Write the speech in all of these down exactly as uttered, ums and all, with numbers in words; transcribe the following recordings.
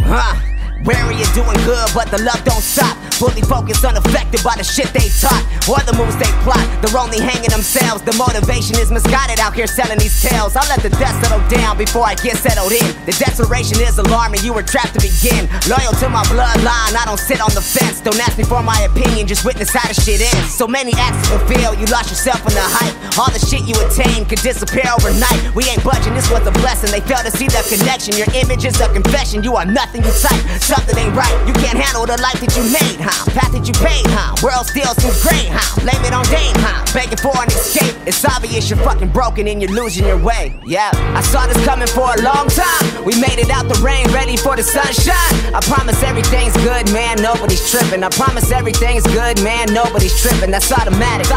Huh? Wary of doing good, but the love don't stop. Fully focused, unaffected by the shit they taught or the moves they plot. They're only hanging themselves. The motivation is misguided out here selling these tales. I'll let the dust settle down before I get settled in. The desperation is alarming, you were trapped to begin. Loyal to my bloodline, I don't sit on the fence. Don't ask me for my opinion, just witness how the shit ends. So many acts to fulfill, you lost yourself in the hype. All the shit you attain could disappear overnight. We ain't budging, this was a blessing. They fail to see the connection. Your image is a confession, you are nothing you type. Something ain't right, you can't handle the life that you made, huh? Path that you paid, huh? World still seems great, huh? Blame it on Dame, huh? Begging for an escape. It's obvious you're fucking broken and you're losing your way. Yeah, I saw this coming for a long time. We made it out the rain, ready for the sunshine. I promise everything's good, man, nobody's tripping. I promise everything's good, man, nobody's tripping. That's automatic.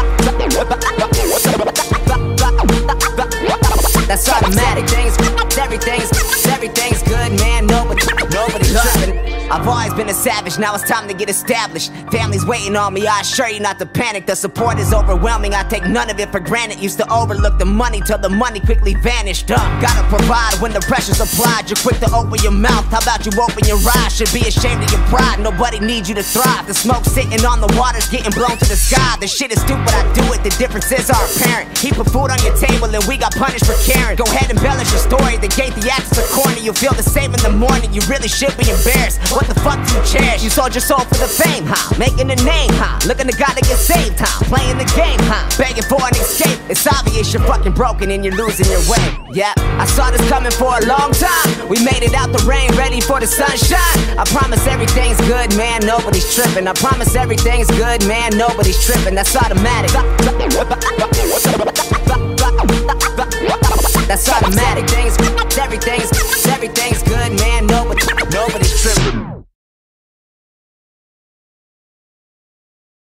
That's automatic. Things, everything's, everything's good, man, nobody, nobody's tripping. I've always been a savage, now it's time to get established. Family's waiting on me, I assure you not to panic. The support is overwhelming, I take none of it for granted. Used to overlook the money till the money quickly vanished. Uh, gotta provide when the pressure's applied. You're quick to open your mouth, how about you open your eyes? Should be ashamed of your pride, nobody needs you to thrive. The smoke sitting on the water's getting blown to the sky. The shit is stupid, I do it, the differences are apparent. He put food on your table and we got punished for caring. Go ahead, embellish your story, the gate, the actors are corny. You feel the same in the morning, you really should be embarrassed. What the fuck do you cherish? You sold your soul for the fame, huh? Making a name, huh? Looking to God to get saved, huh? Playing the game, huh? Begging for an escape. It's obvious you're fucking broken and you're losing your way. Yeah, I saw this coming for a long time. We made it out the rain, ready for the sunshine. I promise everything's good, man, nobody's tripping. I promise everything's good, man, nobody's tripping. That's automatic. That's automatic. Things, everything's